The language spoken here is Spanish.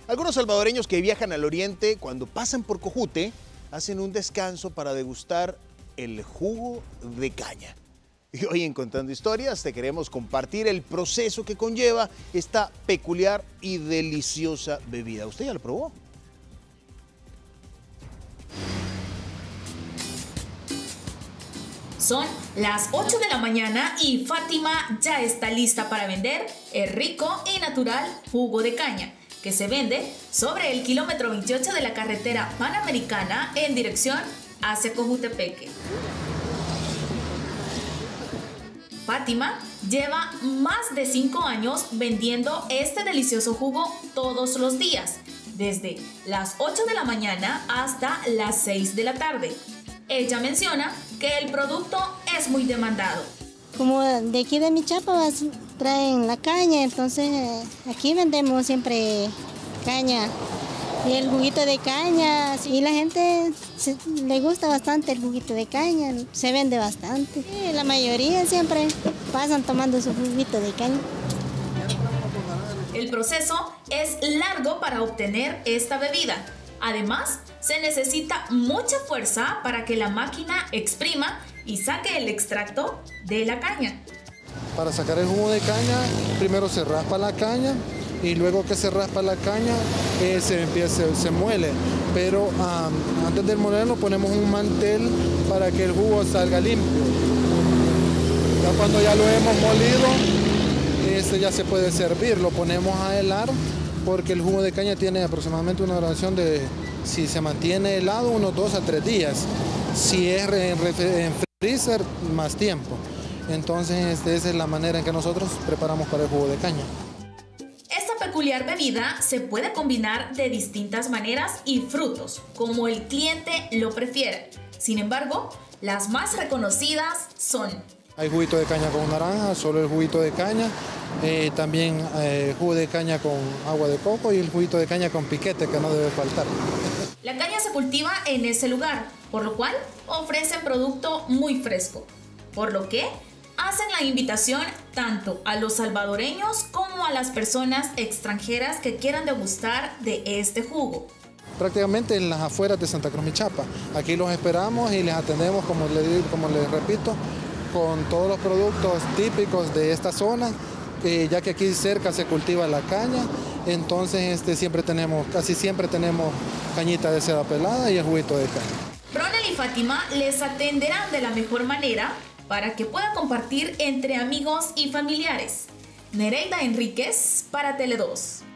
Algunos salvadoreños que viajan al oriente, cuando pasan por Cojute, hacen un descanso para degustar el jugo de caña. Y hoy en Contando Historias te queremos compartir el proceso que conlleva esta peculiar y deliciosa bebida. ¿Usted ya lo probó? Son las 8 de la mañana y Fátima ya está lista para vender el rico y natural jugo de caña, que se vende sobre el kilómetro 28 de la carretera panamericana en dirección hacia Cojutepeque. Fátima lleva más de 5 años vendiendo este delicioso jugo todos los días, desde las 8 de la mañana hasta las 6 de la tarde. Ella menciona que el producto es muy demandado. Como de aquí de Michapa traen la caña, entonces aquí vendemos siempre caña y el juguito de caña, y la gente le gusta bastante el juguito de caña, se vende bastante. Sí, la mayoría siempre pasan tomando su juguito de caña. El proceso es largo para obtener esta bebida. Además, se necesita mucha fuerza para que la máquina exprima y saque el extracto de la caña. Para sacar el jugo de caña, primero se raspa la caña y luego que se raspa la caña se muele. Pero antes de molerlo ponemos un mantel para que el jugo salga limpio. Ya cuando ya lo hemos molido, ya se puede servir, lo ponemos a helar porque el jugo de caña tiene aproximadamente una duración de, si se mantiene helado, unos 2 a 3 días. Si es en freezer, más tiempo. Entonces, esa es la manera en que nosotros preparamos para el jugo de caña. Esta peculiar bebida se puede combinar de distintas maneras y frutos, como el cliente lo prefiera. Sin embargo, las más reconocidas son: hay juguito de caña con naranja, solo el juguito de caña, también jugo de caña con agua de coco y el juguito de caña con piquete, que no debe faltar. La caña se cultiva en ese lugar, por lo cual ofrecen producto muy fresco, por lo que hacen la invitación tanto a los salvadoreños como a las personas extranjeras que quieran degustar de este jugo. Prácticamente en las afueras de Santa Cruz, Michapa. Aquí los esperamos y les atendemos, como les repito, con todos los productos típicos de esta zona, ya que aquí cerca se cultiva la caña, entonces casi siempre tenemos cañita de seda pelada y el juguito de caña. Ronald y Fátima les atenderán de la mejor manera para que puedan compartir entre amigos y familiares. Nereida Enríquez para Tele 2.